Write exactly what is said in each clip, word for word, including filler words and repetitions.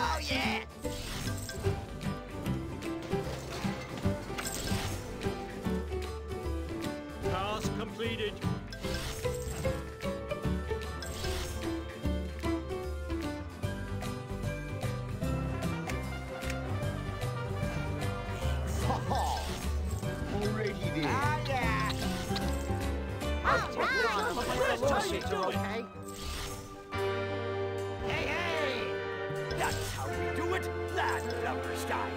Oh, yeah! Task completed. Already there. Ah, yeah! Oh, Come on, Chris, little how you shit, doing? okay? Hey, hey! That's how we do it, that lumber style.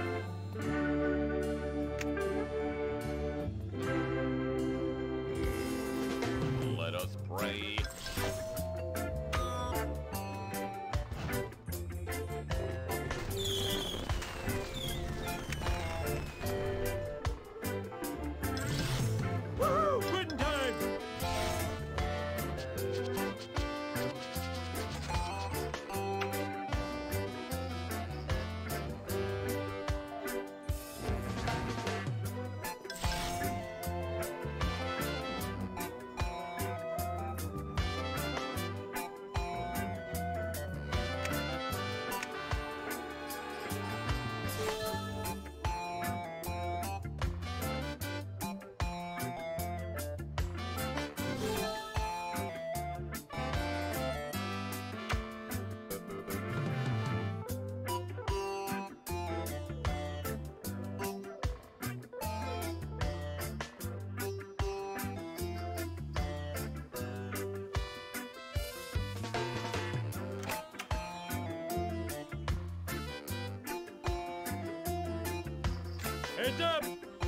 Let us pray. Woohoo! Quitting time! Heads up!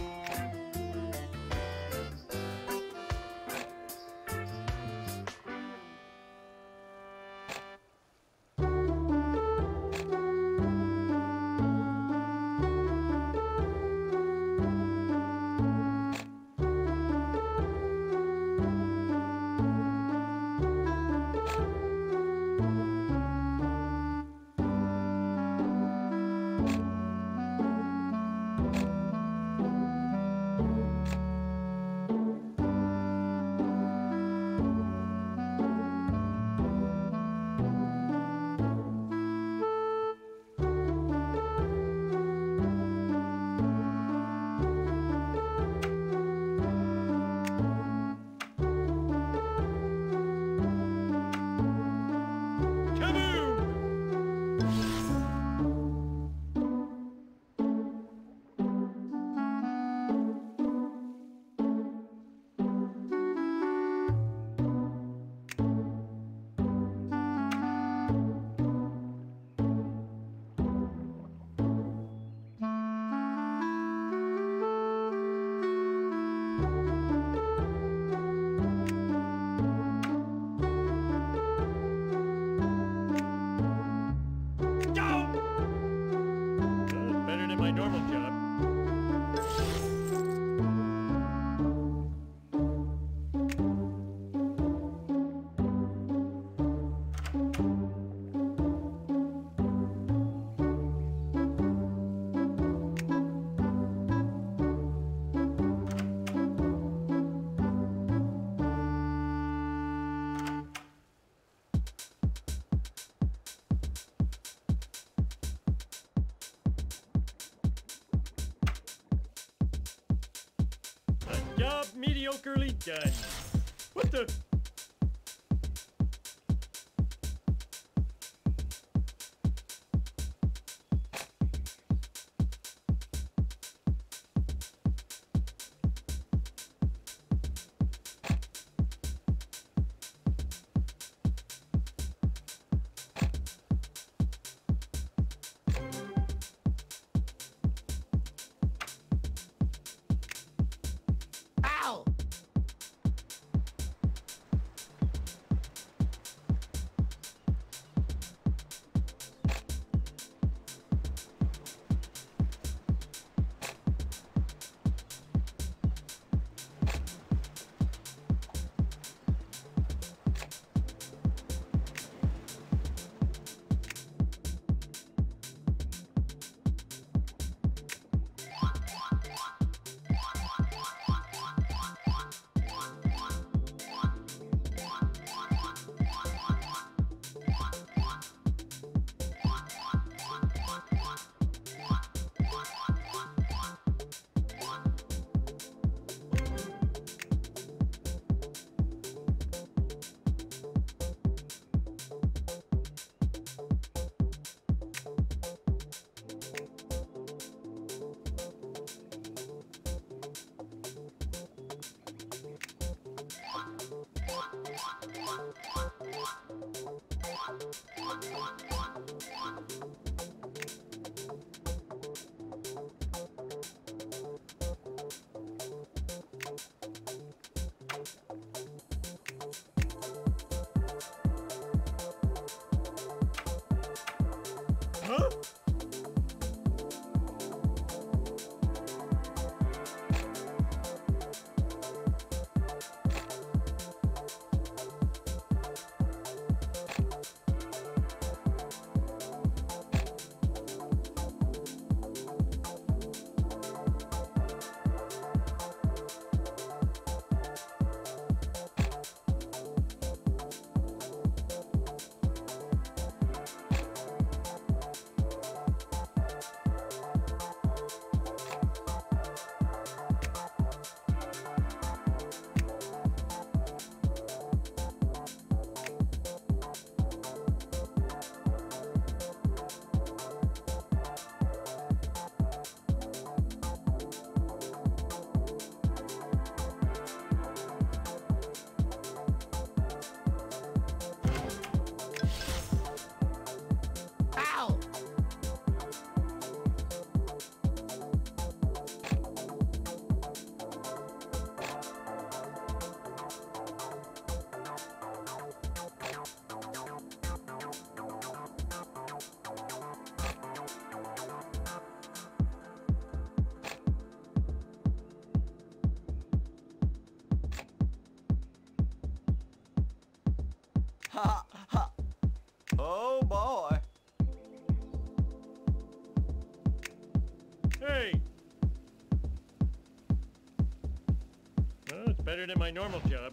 My normal job. Job mediocrely done. What the? Hey! Well, it's better than my normal job.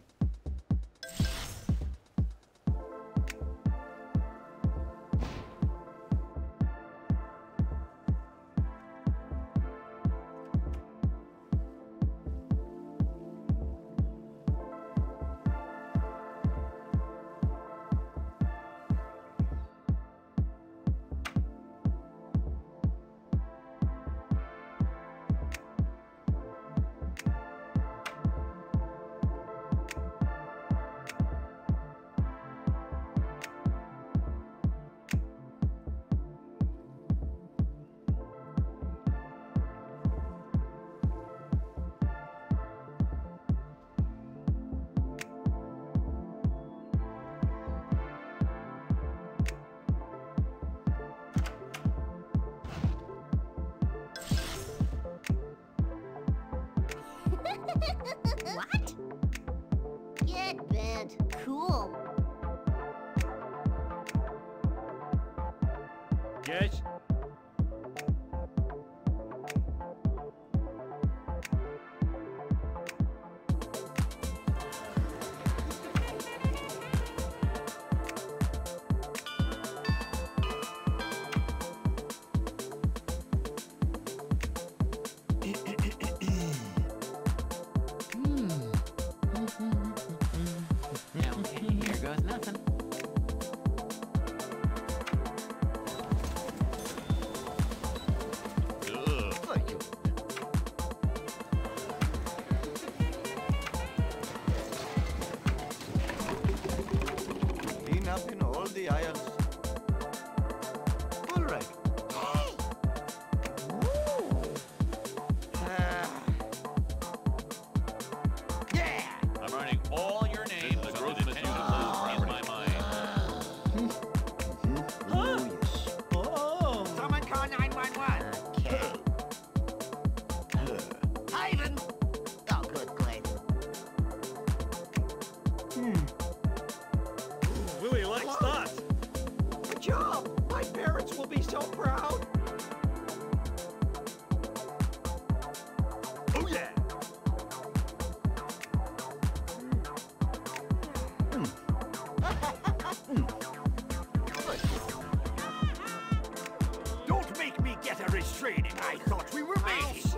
What? Get bent. Cool. Yes? Okay, here goes nothing. Ugh. Clean up in all the aisles. All right. Hey! Ah. Yeah! I'm writing all your names The with growth the of intention the of in my mind. Oh, yes. Oh. Someone call nine one one. Okay. Ivan! Oh, good, good. Willie likes that. Good job! My parents will be so proud. Oh, yeah. Don't make me get a restraining. I thought we were mates.